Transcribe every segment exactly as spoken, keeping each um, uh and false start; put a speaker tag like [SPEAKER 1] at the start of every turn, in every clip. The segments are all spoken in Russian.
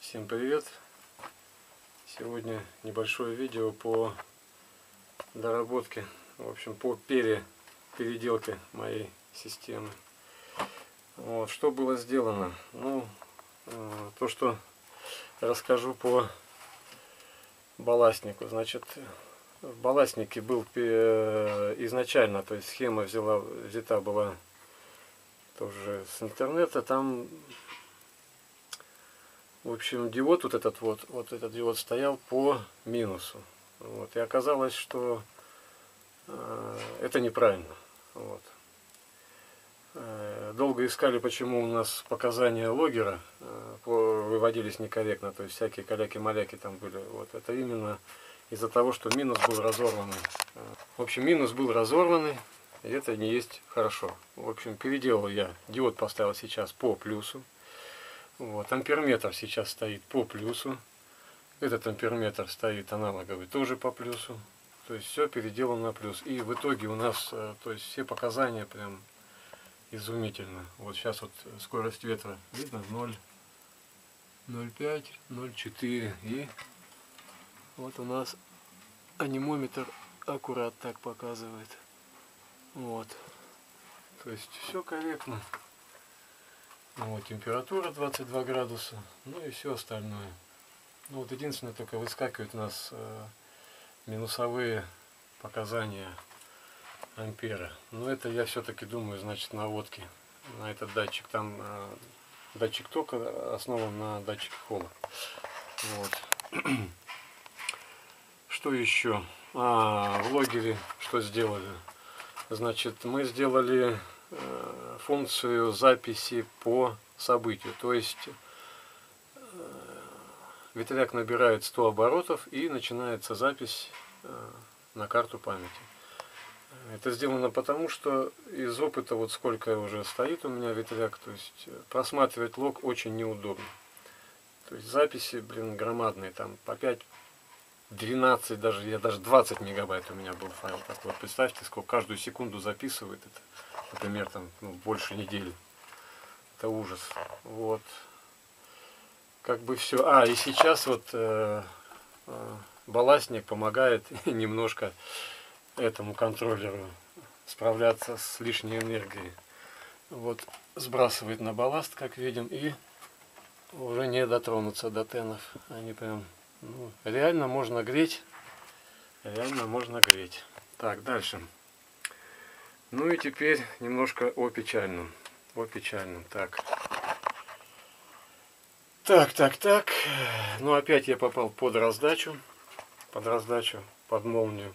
[SPEAKER 1] Всем привет! Сегодня небольшое видео по доработке, в общем, по пере, переделке моей системы. Вот, что было сделано? Ну, то, что расскажу по балластнику. Значит, в балластнике был изначально, то есть схема взяла, взята была тоже с интернета, там, в общем, диод вот этот вот, вот этот диод стоял по минусу. Вот, и оказалось, что э, это неправильно. Вот. Э, долго искали, почему у нас показания логера э, по, выводились некорректно, то есть всякие каляки-маляки там были. Вот. Это именно из-за того, что минус был разорванный. В общем, минус был разорванный, и это не есть хорошо. В общем, переделал я, диод поставил сейчас по плюсу. Вот, амперметр сейчас стоит по плюсу. Этот амперметр стоит аналоговый тоже по плюсу. То есть все переделано на плюс. И в итоге у нас, то есть все показания прям изумительно. Вот сейчас вот скорость ветра видно ноль, ноль пять, ноль четыре. И вот у нас анемометр аккурат так показывает. Вот. То есть все корректно. Вот, температура двадцать два градуса, ну и все остальное. Ну вот единственное, только выскакивают у нас э, минусовые показания ампера. Но это я все-таки думаю, значит, наводки на этот датчик. Там э, датчик тока основан на датчике холла. Вот. Что еще? А, в логере что сделали? Значит, мы сделали функцию записи по событию. То есть ветряк набирает сто оборотов и начинается запись на карту памяти. Это сделано потому, что из опыта, вот сколько уже стоит у меня ветряк, то есть просматривать лог очень неудобно. То есть записи, блин, громадные, там по пять, двенадцать, даже я даже двадцать мегабайт у меня был файл такой. Представьте, сколько каждую секунду записывает это. Например, там, ну, больше недели. Это ужас. Вот. Как бы все. А, и сейчас вот э, э, балластник помогает немножко этому контроллеру справляться с лишней энергией. Вот, сбрасывает на балласт, как видим, и уже не дотронуться до тенов. Они прям, ну, реально можно греть. Реально можно греть. Так, дальше. Ну и теперь немножко о печальном. О печальном. Так. Так, так, так. Ну опять я попал под раздачу. Под раздачу, под молнию.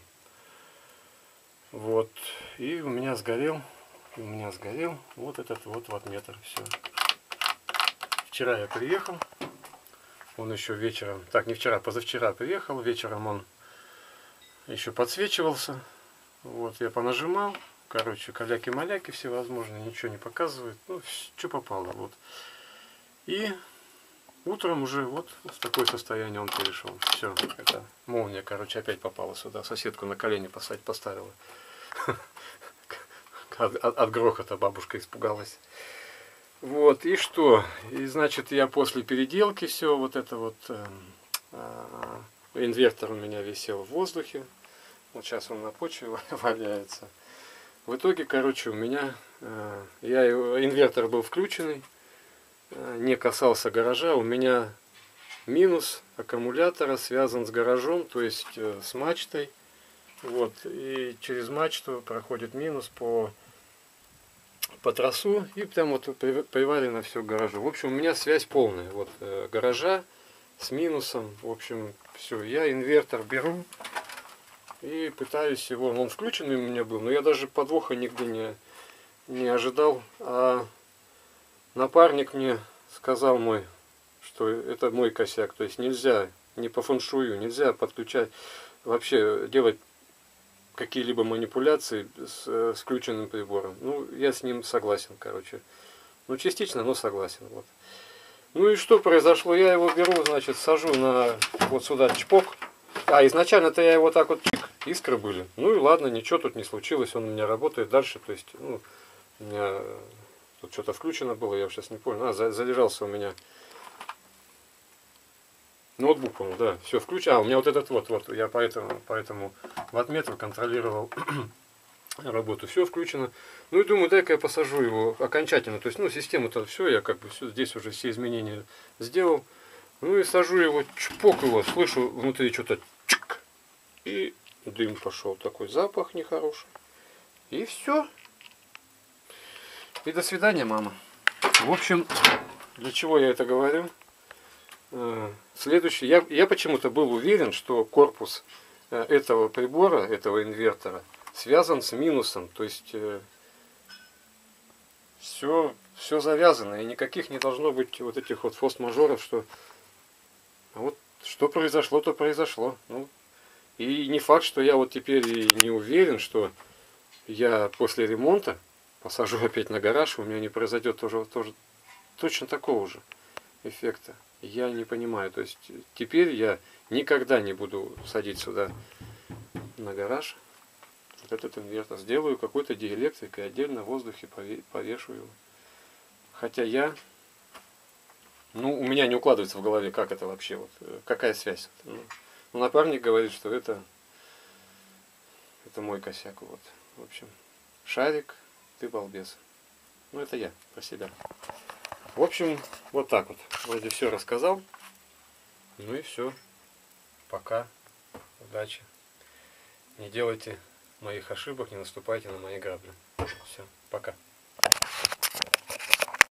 [SPEAKER 1] Вот. И у меня сгорел. У меня сгорел вот этот вот ваттметр. Все. Вчера я приехал. Он еще вечером. Так, не вчера, позавчера приехал. Вечером он еще подсвечивался. Вот, я понажимал. Короче, каляки-маляки всевозможные, ничего не показывает. Ну, что попало. Вот. И утром уже вот в такое состояние он перешел. Все, это молния, короче, опять попала сюда. Соседку на колени посадить поставила. От, от, от грохота бабушка испугалась. Вот, и что? И значит, я после переделки все, вот это вот, э, э, инвертор у меня висел в воздухе. Вот сейчас он на почве валяется. В итоге, короче, у меня, э, я, инвертор был включенный, э, не касался гаража, у меня минус аккумулятора связан с гаражом, то есть э, с мачтой, вот, и через мачту проходит минус по, по тросу, и прям вот приварено все к гаражу. В общем, у меня связь полная, вот, э, гаража с минусом, в общем, все, я инвертор беру. И пытаюсь его, он включенный у меня был, но я даже подвоха нигде не, не ожидал. А напарник мне сказал мой, что это мой косяк. То есть нельзя, не по фэншую, нельзя подключать, вообще делать какие-либо манипуляции с, с включенным прибором. Ну, я с ним согласен, короче. Ну, частично, но согласен. Вот. Ну и что произошло? Я его беру, значит, сажу на вот сюда чпок. А, изначально-то я его так вот чик, искры были. Ну и ладно, ничего тут не случилось, он у меня работает дальше. То есть, ну, у меня тут что-то включено было, я сейчас не понял. А, залежался у меня Ноутбук, по-моему, да, все включено. А, у меня вот этот вот, вот, я поэтому, поэтому ваттметр контролировал работу. Все включено. Ну и думаю, дай-ка я посажу его окончательно. То есть, ну, систему-то все, я как бы все, здесь уже все изменения сделал. Ну и сажу его, чпок его, слышу внутри что-то чик, и дым пошел, такой запах нехороший. И все. И до свидания, мама. В общем, для чего я это говорю? Следующий. Я, я почему-то был уверен, что корпус этого прибора, этого инвертора, связан с минусом. То есть э, все, все завязано. И никаких не должно быть вот этих вот форс-мажоров, что а вот что произошло, то произошло. Ну, и не факт, что я вот теперь и не уверен, что я после ремонта посажу опять на гараж, у меня не произойдет тоже, тоже точно такого же эффекта. Я не понимаю. То есть теперь я никогда не буду садить сюда на гараж вот этот инвертор. Сделаю какой-то диэлектрик и отдельно в воздухе повешу его. Хотя я... Ну, у меня не укладывается в голове, как это вообще, вот, какая связь. Ну, напарник говорит, что это, это мой косяк. Вот. В общем, Шарик, ты балбес. Ну, это я, про себя. В общем, вот так вот. Вроде все рассказал. Ну и все. Пока. Удачи. Не делайте моих ошибок, не наступайте на мои грабли. Все, пока.